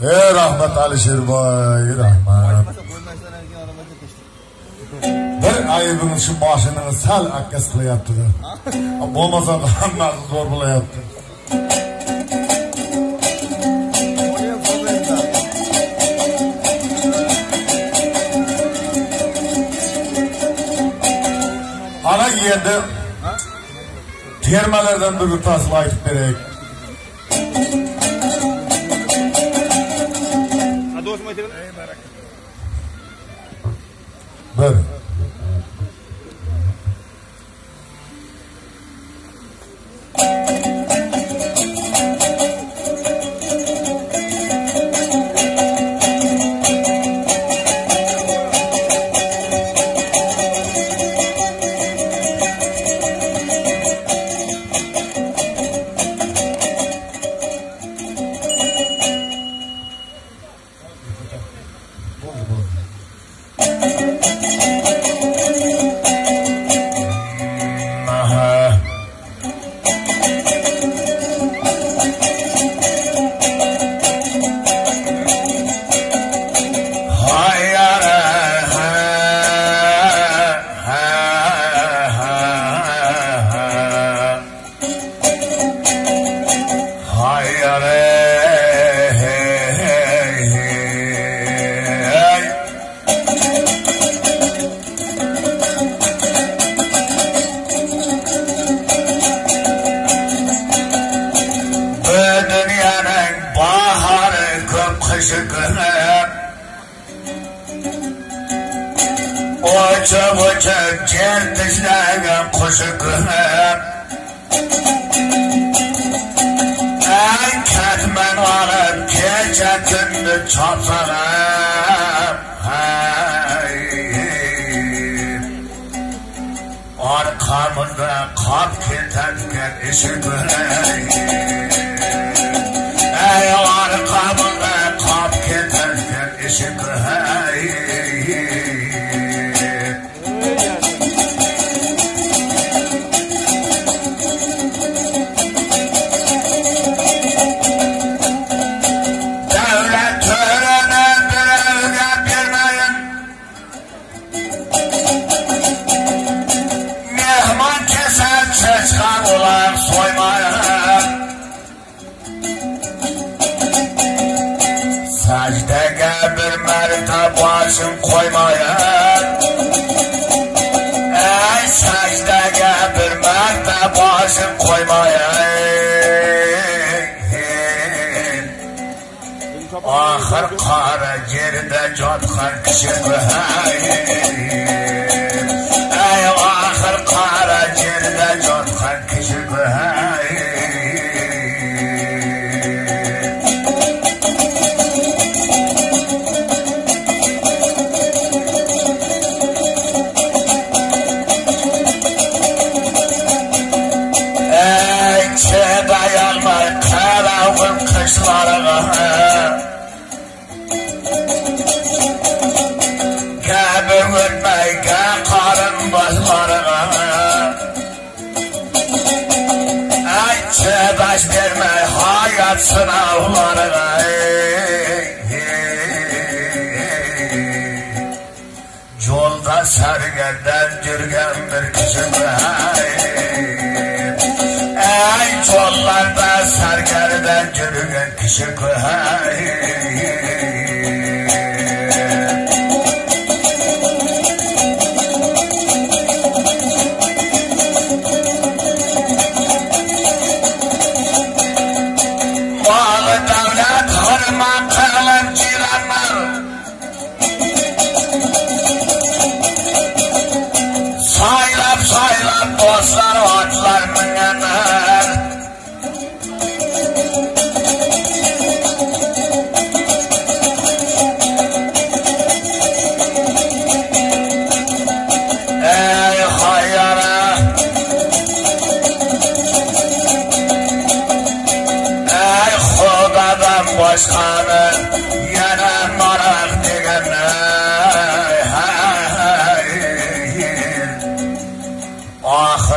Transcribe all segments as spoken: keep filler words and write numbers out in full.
Ey rahmet Alisherboy, rahmet. Bir ayıbınız şu başınızı sal akkas qilyapti. Bo'lmasa hammasi zo'r bo'layapti. Ana endi termalardan bir tasla aytib beraylik. Bir.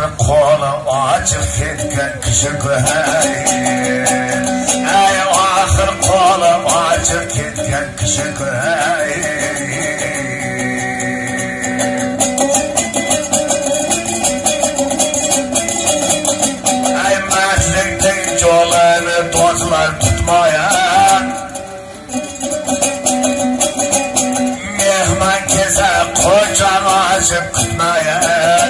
Açık ketken kişi kıhay, ey ahir qo'lim ochib ketgan kishi ko'y ay mardlikning yo'lini do'stlar tutmayan mehmon kelsa quchoq ochib kutmayan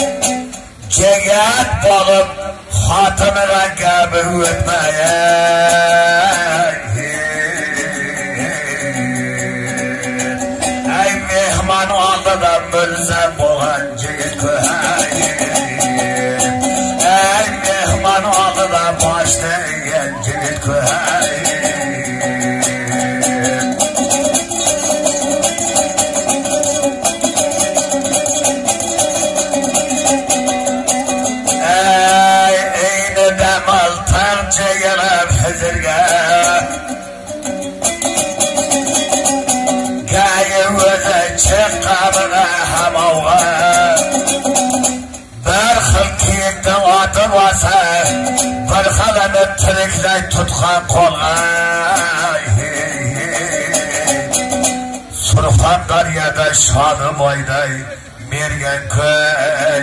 Cegat bolup xotiniga gapi o'tmayan ay mehmon oldida bo'lsa bo'lgan jigit ko'y ay mehmon oldida bosh degan jigit ko'y Hizirga Gayi o'zi chiqqanida hamovga Bir xil kiyikni otib olsa bir xilini tiriklay tutgan qo'lga Surxon daryoda shoni boyday mergan ko'y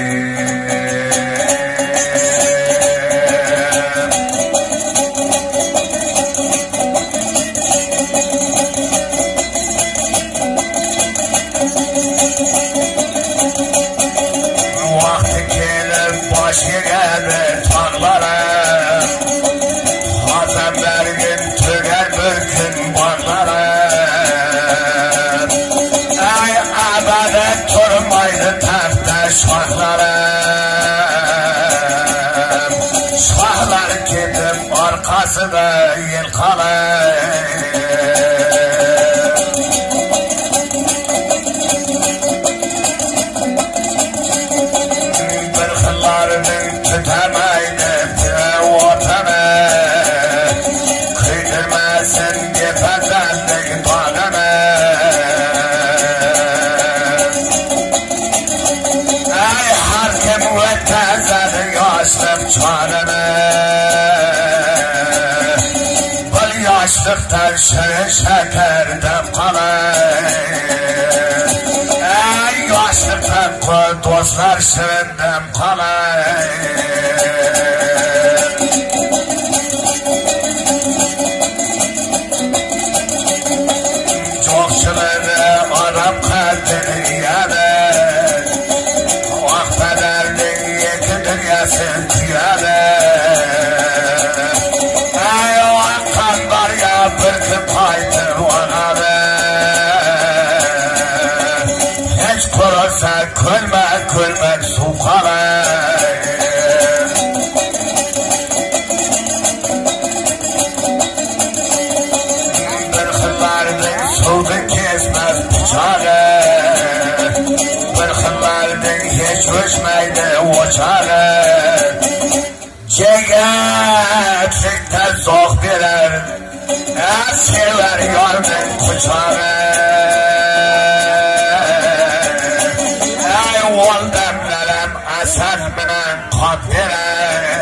Başıgelir tağlara Hazan bergin tüger bir gün bağlara Ay abadet durmaydı tahta şahlara Şahlar gidip arkası da yılkalar Tutamaydı vatanı Kıydırmasın gefezenlik bağını Ay hakim ve tezedir yaşlık çarını Bu yaşlıktan şirin şekerden kalır Ay yaşlıktan koy dostlar şirinden kalır Çokçuları Arap kalbini yadır Vakfederdin yeki dünyasın tüyadır Ay o akkan var ya bir kıpaydır vanadır Hiç kurursa külmek külmek su kalır Suvda kesmez bıçağı Bir xillardin hiç uçmaydı uçağı Cegatlikte zor birer Sever yardım kucağı Ay ol demlerim asal minen kat birer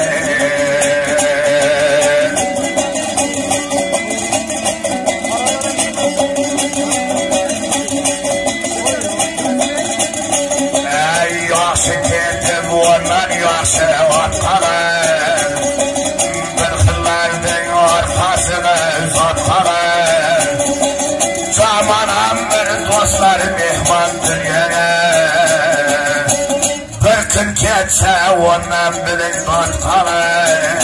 Ondan yaxşı ot qalır Bir xillardin orqasida zot qalır Zamanam bir dostlar mehmon dünyaya Bir kun ketsa ondan birin ot qalır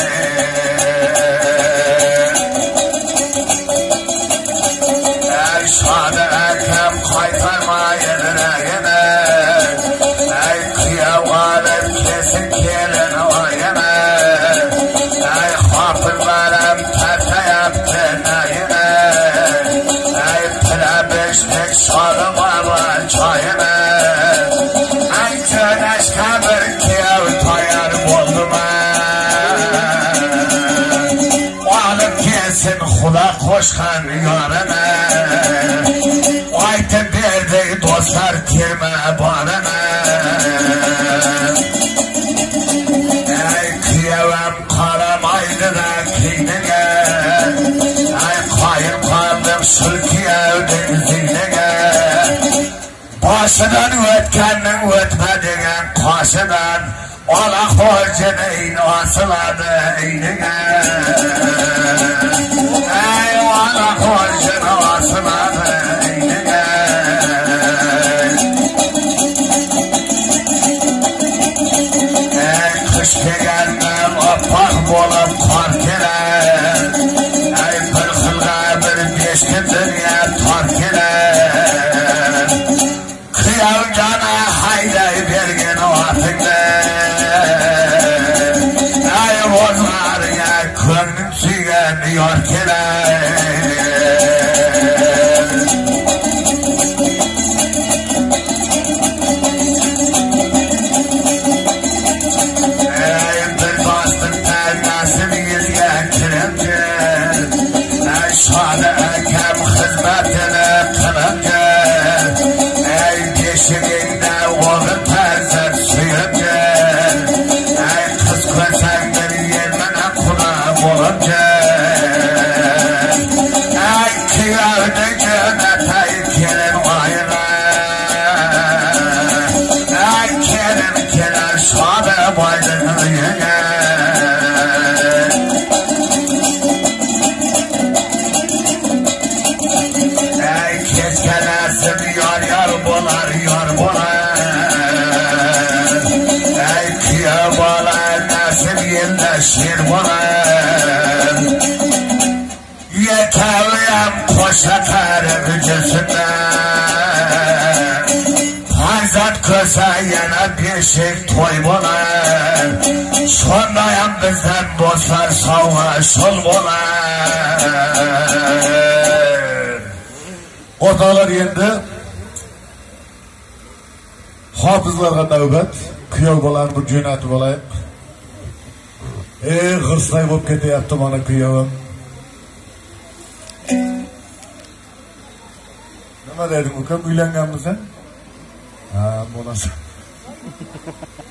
Ay şadı akam qaytarmayır rayını Ay kıyavalım kesin kelin oyana Ay hafırlarım terse yaptı nayına Ay pirabeşlik şadım ama çayına Ay güneşka bir kiyav toyar buldum Oğlum kesin kula koşkan yarına Aytı berdi dostlar kirme barına Ay kıyavam karamaydı da kinine geldin ziynege. Başından ötkenin ötmediğin kaşıdan olak borcunu asıladı eynige. Ey olak borcunu asıladı eynige. Ey kış gelmem oppak bolup kar girer. Ey bir kılga bir beşki dünya tar girer. Kıyal cana hayday bergen atında. Ey bozlar ya könlüm süyen yor girer. Kem hizmetini kılınca. Ey peşiminde oğul terzet suyunca. Ey kız kösen bir yermene kulağım olunca. Ey kıyardı cennete gelin vayına. Ey gelin gelin şade baydın yine. Keskelersin yar yar bolar yar bolar. Ey kıya bolar nasıl yerleşir bolar. Yeterliyem koşakar gücüsüne. Farzat köse yana beşik toy bolar. Sonrayam bizden bozlar sava şol bolar. Ortalar yendi. Hafızlarga navbat. Kuyov bolan bu jo'natib olayım. Ey g'irslay bo'lib ketyapti mana kuyovim. Nima deding ukam, uylanganmisan? Ha, bo'lasa.